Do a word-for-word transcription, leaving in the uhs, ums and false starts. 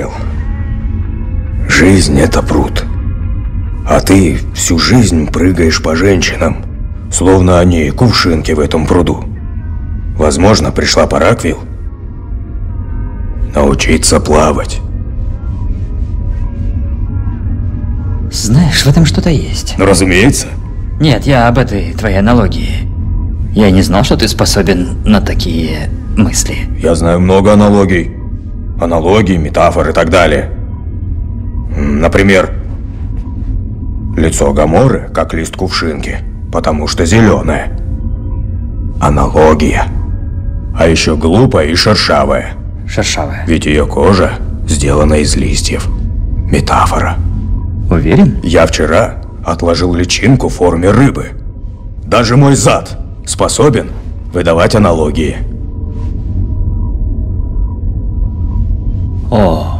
понял. Жизнь — это пруд. А ты всю жизнь прыгаешь по женщинам, словно они кувшинки в этом пруду. Возможно, пришла пора, Квилл, научиться плавать. Знаешь, в этом что-то есть. Ну, разумеется. Нет, я об этой твоей аналогии. Я не знал, что ты способен на такие мысли. Я знаю много аналогий. Аналогии, метафоры и так далее. Например, лицо Гоморры как лист кувшинки, потому что зеленое. Аналогия. А еще глупая и шершавая. Шершавая. Ведь ее кожа сделана из листьев. Метафора. Уверен? Я вчера отложил личинку в форме рыбы. Даже мой зад способен выдавать аналогии. О.